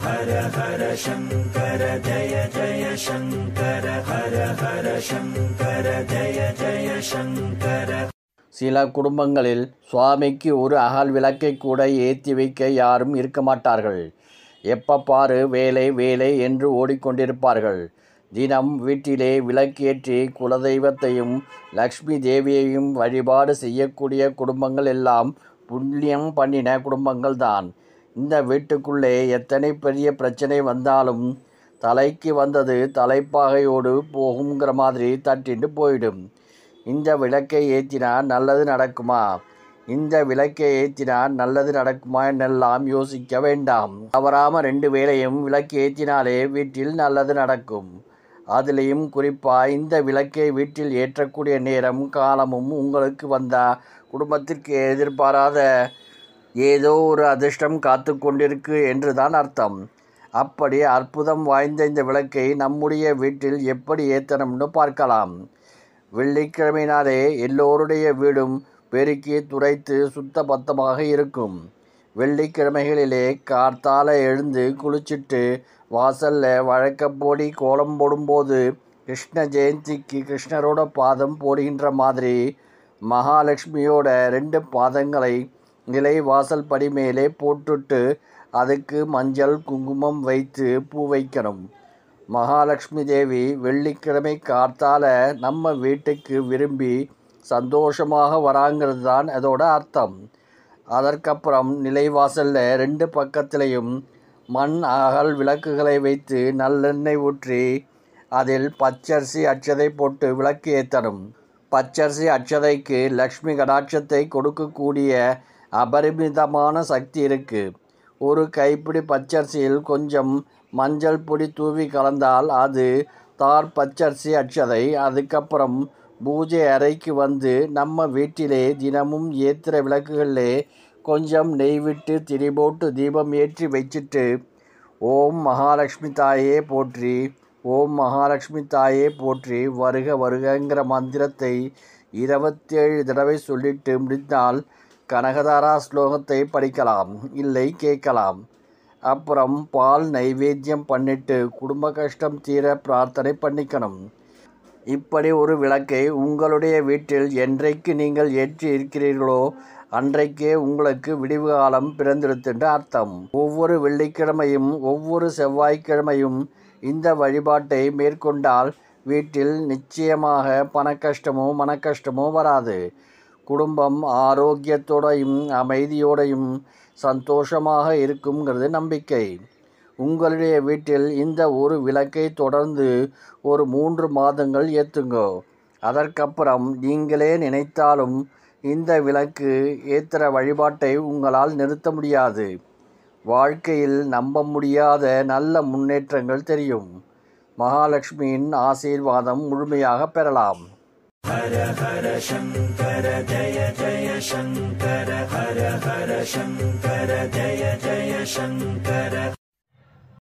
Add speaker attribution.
Speaker 1: ஹர ஹர சங்கர ஜய ஜய சங்கர ஹர ஹர சங்கர ஜய ஜய சங்கர.
Speaker 2: சில குடும்பங்களில் சுவாமிக்கு ஒரு அகல் விளக்கை கூட ஏற்றி வைக்க யாரும் இருக்க மாட்டார்கள். எப்ப பாரு வேலை வேலை என்று ஓடிக்கொண்டிருப்பார்கள். தினம் வீட்டிலே விளக்கேற்றி குலதெய்வத்தையும் லக்ஷ்மி தேவியையும் வழிபாடு செய்யக்கூடிய குடும்பங்கள் எல்லாம் புண்ணியம் பண்ணின குடும்பங்கள்தான். இந்த வீட்டுக்குள்ளே எத்தனை பெரிய பிரச்சனை வந்தாலும் தலைக்கு வந்தது தலைப்பாகையோடு போகுங்கிற மாதிரி தட்டிட்டு போயிடும். இந்த விளக்கை ஏற்றினா நல்லது நடக்குமா, இந்த விளக்கை ஏற்றினா நல்லது நடக்குமா என்னெல்லாம் யோசிக்க வேண்டாம். தவறாமல் 2 வேளையும் விளக்கு ஏற்றினாலே வீட்டில் நல்லது நடக்கும். அதுலேயும் குறிப்பாக இந்த விளக்கை வீட்டில் ஏற்றக்கூடிய நேரம் காலமும் உங்களுக்கு வந்தால் குடும்பத்திற்கு எதிர்பாராத ஏதோ ஒரு அதிர்ஷ்டம் காத்து கொண்டிருக்கு என்று தான் அர்த்தம். அப்படி அற்புதம் வாய்ந்த இந்த விளக்கை நம்முடைய வீட்டில் எப்படி ஏற்றணும்னு பார்க்கலாம். வெள்ளிக்கிழமையினாலே எல்லோருடைய வீடும் பெருக்கி துடைத்து சுத்த பத்தமாக இருக்கும். வெள்ளிக்கிழமைகளிலே கார்த்தால எழுந்து குளிச்சுட்டு வாசலில் வழக்கப்போடி கோலம் போடும்போது கிருஷ்ண ஜெயந்திக்கு கிருஷ்ணரோட பாதம் போடுகின்ற மாதிரி மகாலட்சுமியோட 2 பாதங்களை நிலை வாசல் படி மேலே போட்டுட்டு அதுக்கு மஞ்சள் குங்குமம் வைத்து பூ வைக்கணும். மகாலட்சுமி தேவி வெள்ளிக்கிழமை கார்த்தால நம்ம வீட்டுக்கு விரும்பி சந்தோஷமாக வராங்கிறது தான் அதோட அர்த்தம். அதற்கப்புறம் நிலைவாசலில் 2 பக்கத்திலையும் மண் அகல் விளக்குகளை வைத்து நல்லெண்ணெய் ஊற்றி அதில் பச்சரிசி அட்சதை போட்டு விளக்கு ஏற்றணும். பச்சரிசி அட்சதைக்கு லக்ஷ்மி கடாட்சத்தை கொடுக்கக்கூடிய அபரிமிதமான சக்தி இருக்குது. ஒரு கைப்பிடி பச்சரிசியில் கொஞ்சம் மஞ்சள் பொடி தூவி கலந்தால் அது தார் பச்சரிசி அட்சதை. அதுக்கப்புறம் பூஜை அறைக்கு வந்து நம்ம வீட்டிலே தினமும் ஏற்றுற விளக்குகளிலே கொஞ்சம் நெய் விட்டு திரி போட்டு தீபம் ஏற்றி வச்சுட்டு ஓம் மகாலட்சுமி தாயே போற்றி, ஓம் மகாலட்சுமி தாயே போற்றி, வருக வருகங்கிற மந்திரத்தை 27 தடவை சொல்லிட்டு முடித்தால் கனகதாரா ஸ்லோகத்தை படிக்கலாம், இல்லை கேட்கலாம். அப்புறம் பால் நைவேத்தியம் பண்ணிட்டு குடும்ப கஷ்டம் தீர பிரார்த்தனை பண்ணிக்கணும். இப்படி ஒரு விளக்கை உங்களுடைய வீட்டில் என்றைக்கு நீங்கள் ஏற்றி இருக்கிறீர்களோ அன்றைக்கே உங்களுக்கு விடிவு காலம் பிறந்திருத்துன்ற அர்த்தம். ஒவ்வொரு வெள்ளிக்கிழமையும் ஒவ்வொரு செவ்வாய்க்கிழமையும் இந்த வழிபாட்டை மேற்கொண்டால் வீட்டில் நிச்சயமாக பணக்கஷ்டமோ மனக்கஷ்டமோ வராது. குடும்பம் ஆரோக்கியத்தோடையும் அமைதியோடையும் சந்தோஷமாக இருக்குங்கிறது நம்பிக்கை. உங்களுடைய வீட்டில் இந்த ஒரு விளக்கை தொடர்ந்து ஒரு 3 மாதங்கள் ஏற்றுங்கோ. அதற்கப்புறம் நீங்களே நினைத்தாலும் இந்த விளக்கு ஏற்றுற வழிபாட்டை உங்களால் நிறுத்த முடியாது. வாழ்க்கையில் நம்ப முடியாத நல்ல முன்னேற்றங்கள் தெரியும். மகாலட்சுமியின் ஆசீர்வாதம் முழுமையாக பெறலாம்.
Speaker 1: ஹர ஹர சங்கர ஜய ஜய சங்கர ஹர ஹர சங்கர ஜய ஜய சங்கர.